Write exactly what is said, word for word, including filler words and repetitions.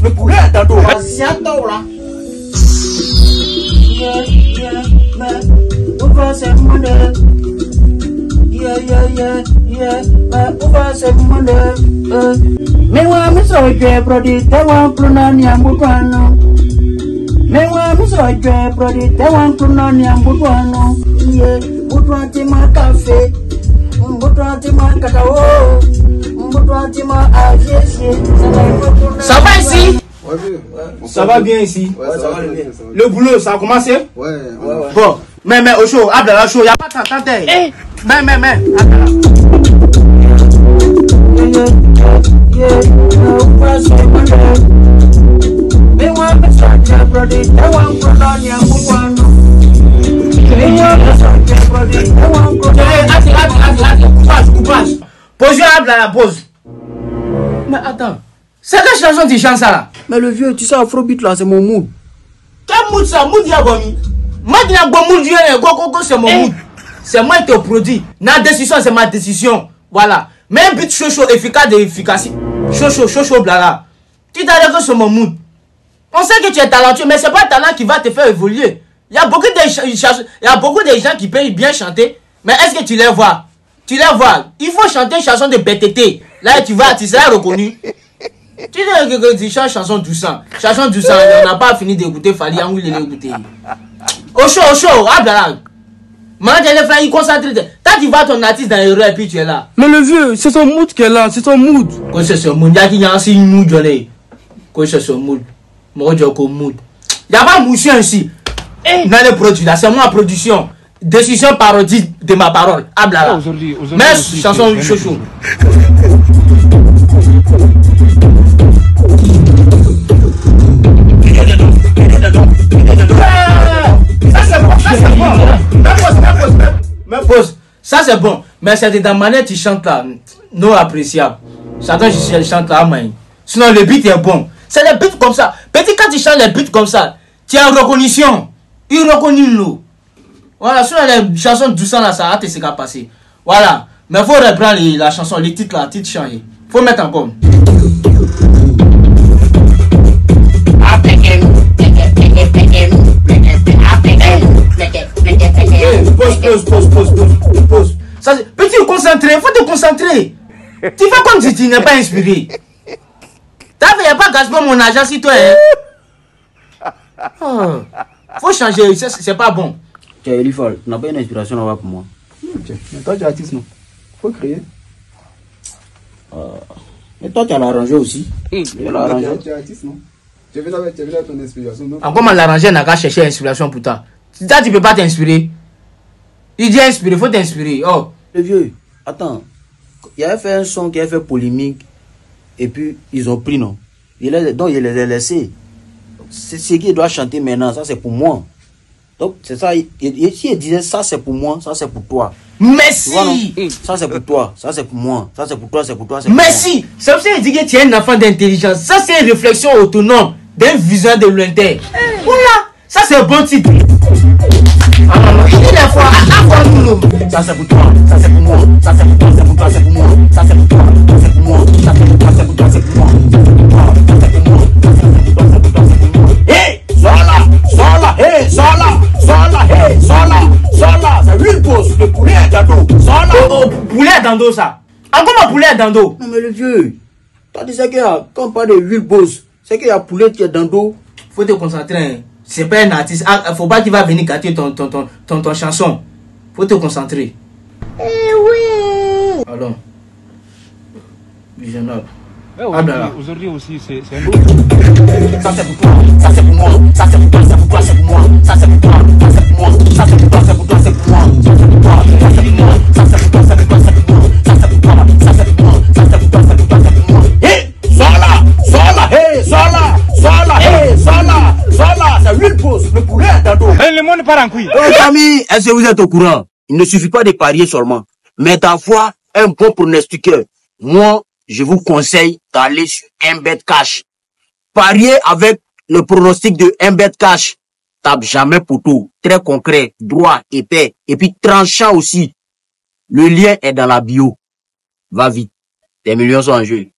le poulet dans l'eau. C'est un taux là. Yeah, yeah, mais où va ce monde? Yeah, yeah, yeah, yeah, mais où va ce monde? Mais moi, je suis bien produit, t'es un peu non, y'a beaucoup de non. Mais moi, je suis bien produit, t'es un peu non, y'a beaucoup de non. Yeah, beaucoup de ma café, beaucoup de ma cacao, beaucoup de ma aviation. Ça va ici? Ouais, ouais. Ça va bien ici? Ouais, ça, ça va bien. Le boulot, ça a commencé? Ouais, ouais, ouais. Bon, mais, mais, au chaud, Abdallah, chaud, y'a pas de temps, eh? Mais, mais, mais, Abdallah. Yeah, no person me want to start your body, I want to learn your one. Me want to start your body, I want to learn. Attends, attends, attends, attends, coupage, coupage. Pose Abdallah, pose. Mais attends, c'est quelle chanson tu chantes ça là? Mais le vieux, tu sais, Afrobeat là, c'est mon mood. Quel mood ça? Mood y'a gomi. Moi, il y a bon mood, c'est mon mood. C'est moi qui te produis. Ma décision, c'est ma décision. Voilà. Mais un but chaud, chaud, efficace et efficace. Chaud, chaud, chaud, chaud, blala. Tu t'arrêtes que c'est mon mood. On sait que tu es talentueux, mais c'est pas le talent qui va te faire évoluer. Il y a beaucoup de, il y a beaucoup de gens qui peuvent bien chanter. Mais est-ce que tu les vois? Tu les vois. Il faut chanter une chanson de B T T. Là, tu vas, tu seras reconnu. Tu dis que tu chantes chanson du sang. Chanson du sang, on n'a pas fini d'écouter Fali, on l'a écouté. Au chaud, au chaud, Abdallah. Maintenant, les frères, ils concentrent. Quand tu vois ton artiste dans les rues et puis tu es là. Mais le vieux, c'est son mood qui est là, c'est son mood. Quoi c'est son mood? Il y a qui a aussi une mood, Johnny. Quoi c'est son mood? Moi, j'ai un mood. Il n'y a pas de moussion ici. Dans les produits là, c'est moi production. Décision parodie de ma parole. Abdallah. Aujourd'hui, aujourd'hui. Mais chanson chouchou. Ça c'est bon, ça c'est bon. Mais pause, mais pause, mais pause. Ça c'est bon. Mais c'est de la manière tu chantes là, non appréciable. Chacun je chante là, mais sinon le beat est bon. C'est les beats comme ça. Petit quand tu chantes les beats comme ça, tu as une reconnaissance. Il reconnaît nous. Voilà, sinon les chansons du sang là, ça a été ce qui a passé. Voilà. Mais il faut reprendre la chanson, les titres là, les titres changés. Il faut mettre encore. Pause, pause, pause, pause, pause, pause. Ça, petit, concentré, faut te concentrer. Tu fais comme si tu n'es pas inspiré. T'as vu, il n'y a pas gaspillé mon argent si toi, hein. Oh. Faut changer, c'est pas bon. Tiens, Elifal, tu n'as pas une inspiration là-bas pour moi. Ok, mais toi tu es artiste, non? Faut créer. Euh, mais toi, tu as l'arrangé aussi. Tu es artiste, non? Tu es venu avec ton inspiration, non? En comment l'arranger n'a qu'à chercher inspiration pour toi? Toi, tu peux pas t'inspirer. Il dit inspirer, faut t'inspirer. Oh. Le vieux, attends. Il avait fait un son qui avait fait polémique. Et puis, ils ont pris, non? Il les, donc, il les a laissés. C'est ce qu'il doit chanter maintenant. Ça, c'est pour moi. Donc, c'est ça. Si il, il disait ça, c'est pour moi, ça, c'est pour toi. Merci. Vois, ça, c'est pour toi. Ça, c'est pour moi. Ça, c'est pour toi, c'est pour toi. Merci. C'est pour ça qu'il dit que tu es un enfant d'intelligence. Ça, c'est une réflexion autonome d'un vision de lointain. Voilà. Ça, c'est un bon titre. Ah non, non, il dit des fois, à nous. Ça, c'est pour toi. Ça, c'est pour moi. Ça, c'est pour toi, c'est pour toi, c'est pour moi. Ça, c'est pour toi. C'est pour moi. Ça, c'est pour toi, c'est pour toi, c'est pour moi. Ça, c'est pour toi, c'est pour moi. Ça, c'est pour toi, c'est pour toi, c'est pour moi. Hé, sors là, sors là, hé, sors là, sors là, hé, sors là, sors là. C'est huit pauses, le poulet est dans l'eau. Sors là. Oh, poulet dans l'eau, ça. Encore mon poulet dans l'eau. Non, mais le vieux, tu disais qu'il y a, quand on parle de huile pause, c'est qu'il y a poulet qui est dans l'eau. Faut te concentrer. C'est pas un artiste. Ah, faut pas qu'il va venir gâter ton, ton, ton, ton, ton chanson. Faut te concentrer. Eh oui. Alors. Visionnable. Aujourd'hui aussi, c'est un Ça c'est pour toi, ça c'est pour moi, ça c'est pour toi, c'est pour toi, c'est pour moi, ça c'est pour toi, ça c'est pour moi, ça c'est pour toi, c'est pour toi, c'est pour moi, ça c'est pour toi, ça c'est pour moi, ça c'est pour toi, c'est pour toi, c'est pour moi, ça c'est pour toi, ça c'est pour moi, ça c'est pour toi, c'est pour toi, c'est pour moi. Hé, sors là, sors là, hé, sors là, sors là, hé, sors là, sors là, c'est huile pause, le poulet est dans l'eau. Le monde part en couille. Les amis, est-ce que vous êtes au courant? Il ne suffit pas de parier seulement, mais d'avoir un bon pronostiqueur. Moi, je vous conseille d'aller sur mbet cash. Parier avec le pronostic de mbet cash. Tape jamais poteau. Très concret, droit, épais. Et puis tranchant aussi. Le lien est dans la bio. Va vite. Tes millions sont en jeu.